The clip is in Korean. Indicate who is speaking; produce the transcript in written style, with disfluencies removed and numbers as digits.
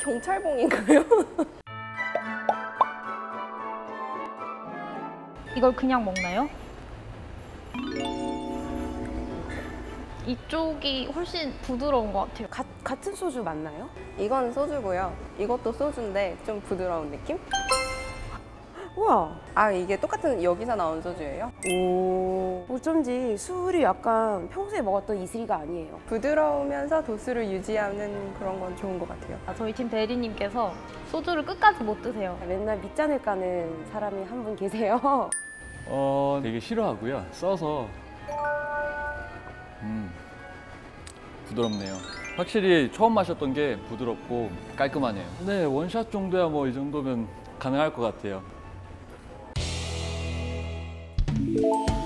Speaker 1: 경찰봉인가요?
Speaker 2: 이걸 그냥 먹나요? 이쪽이 훨씬 부드러운 것 같아요.
Speaker 3: 같은 소주 맞나요?
Speaker 1: 이건 소주고요. 이것도 소주인데 좀 부드러운 느낌?
Speaker 3: 우와.
Speaker 1: 아, 이게 똑같은 여기서 나온 소주예요?
Speaker 3: 오. 어쩐지 술이 약간 평소에 먹었던 이슬이가 아니에요.
Speaker 1: 부드러우면서 도수를 유지하는 그런 건 좋은 것 같아요.
Speaker 2: 저희 팀 대리님께서 소주를 끝까지 못 드세요.
Speaker 3: 맨날 밑잔을 까는 사람이 한 분 계세요.
Speaker 4: 되게 싫어하고요. 써서 부드럽네요. 확실히 처음 마셨던 게 부드럽고 깔끔하네요. 네, 원샷 정도야 뭐 이 정도면 가능할 것 같아요.